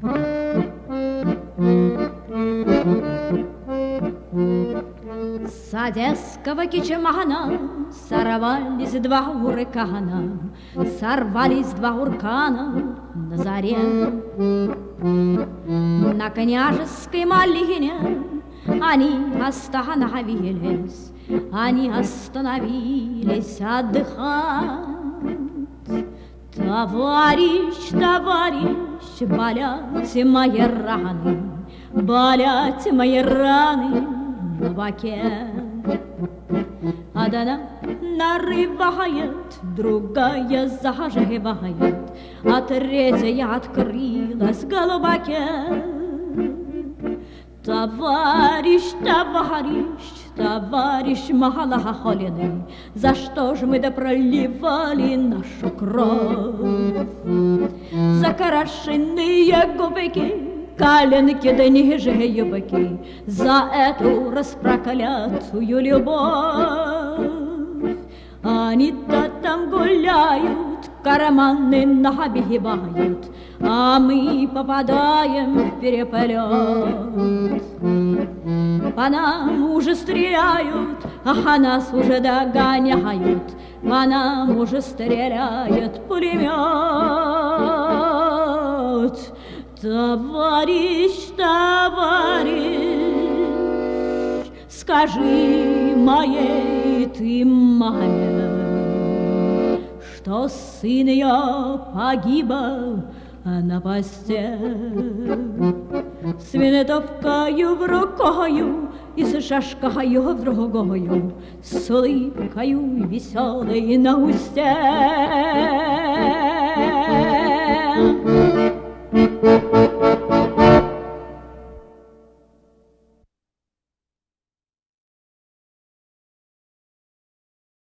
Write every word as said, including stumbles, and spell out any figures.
С одесского кичемана сорвались два уркана, сорвались два уркана на заре. На княжеской малине они остановились, они остановились отдыхать. Товарищ, товарищ, болят мои раны, болят мои раны на боке. Одна нарывает, другая заживает, а третья открылась в глубоке. Товарищ, товарищ, товарищ малохоленый, за что ж мы допроливали нашу кровь? За крашеные губки, коленки да ниже юбки, за эту распроклятую любовь. Они-то там гуляют, карманы набивают, а мы попадаем в переплет. По нам уже стреляют, а нас уже догоняют, по нам уже стреляет пулемет. Товарищ, товарищ, скажи моей ты маме, что сын ее погибал на посте. С винтовкою в рукою и с шашкою в другою, с улыбкою веселой на усте.